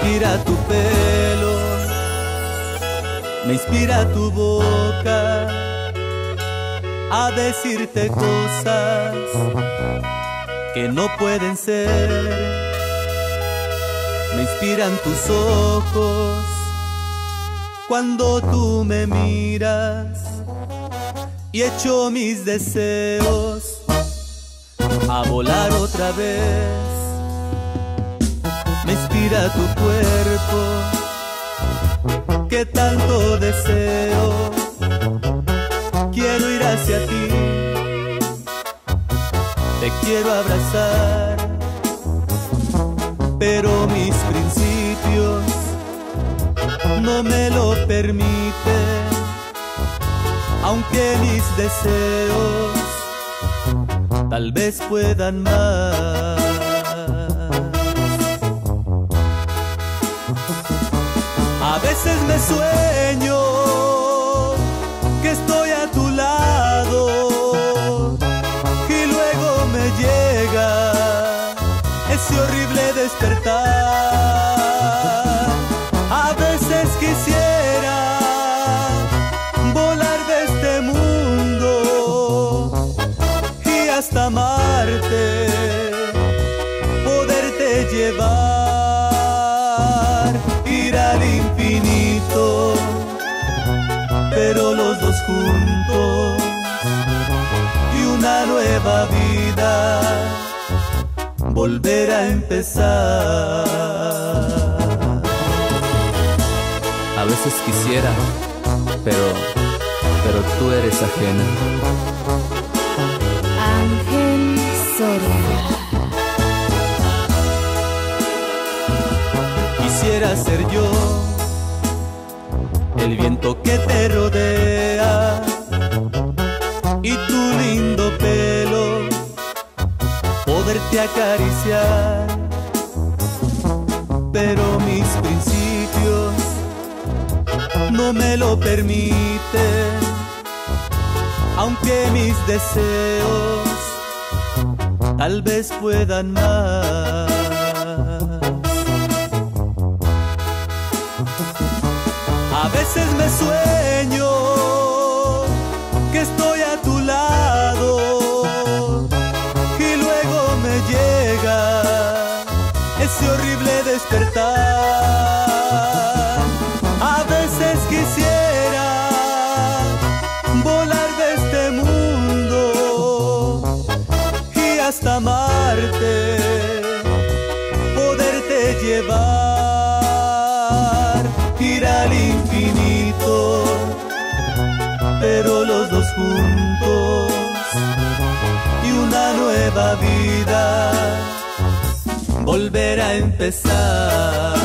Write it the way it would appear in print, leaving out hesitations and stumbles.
inspira tu pelo, me inspira tu boca a decirte cosas que no pueden ser. Me inspiran tus ojos cuando tú me miras y echo mis deseos a volar otra vez. Me inspira tu cuerpo que tanto deseo. Quiero ir hacia ti, te quiero abrazar, pero mis principios no me lo permiten, aunque mis deseos tal vez puedan más. A veces me sueño que estoy a tu lado y luego me llega ese horrible despertar. A veces quisiera volar de este mundo y hasta Marte poderte llevar, ir al infinito, pero los dos juntos, y una nueva vida volver a empezar. A veces quisiera, pero tú eres ajena. Ángel Soria. Quisiera ser yo el viento que te rodea y tu lindo pelo poderte acariciar, pero mis principios no me lo permiten, aunque mis deseos tal vez puedan más. A veces me sueño que estoy a tu lado y luego me llega ese horrible despertar. A veces quisiera volar de este mundo y hasta Marte poderte llevar, ir al infinito, pero los dos juntos, y una nueva vida volver a empezar.